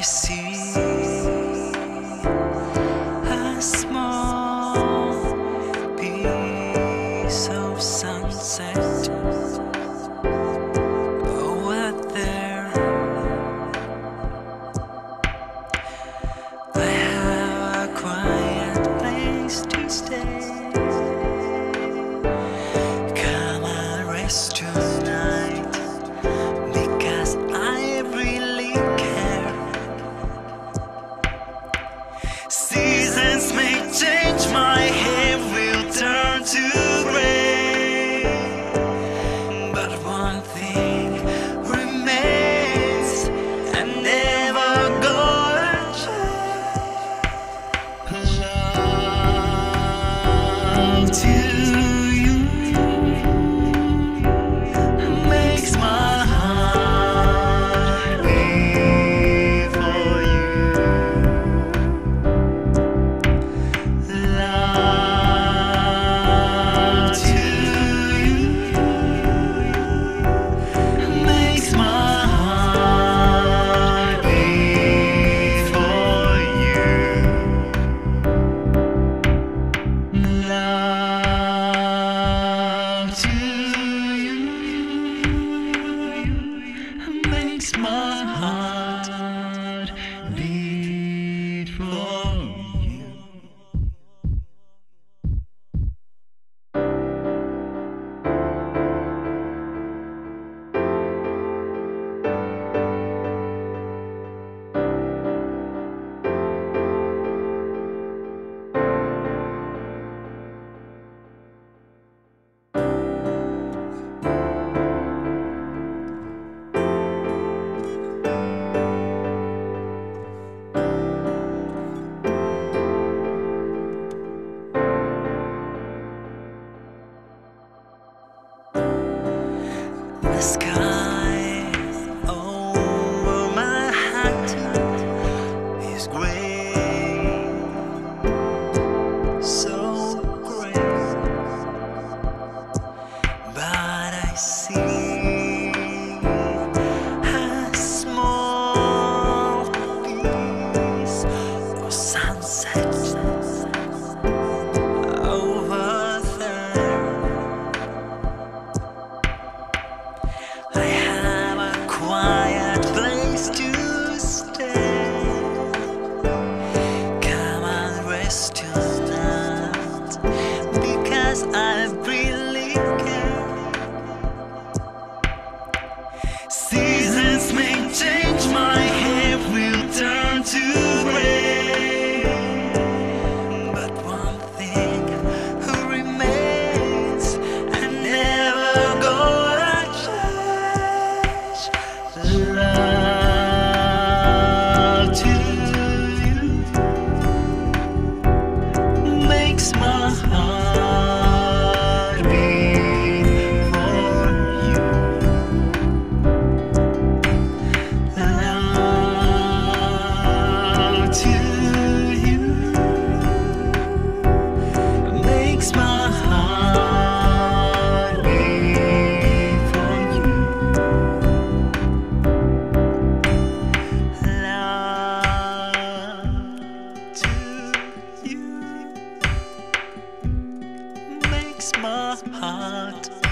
see a small piece of sunset over there. I have a quiet place to stay. Come and rest tonight, because I really care. Seasons may change, my hair will turn to gray, but one thing remains and never gonna change. Love to you makes my heart beat for you. Love to you makes my heart beat for you. Love to you makes my heart beat for you. The sky over Manhattan is gray, so gray, but I see a small piece of sunset over there. I have a quiet place to stay. Come and rest tonight, because I really care. Seasons may change, my hair will turn to gray, but one thing remains and never gonna change. Love to you makes my heart beat for you. Love to you makes my heart beat for you. Love to you makes my heart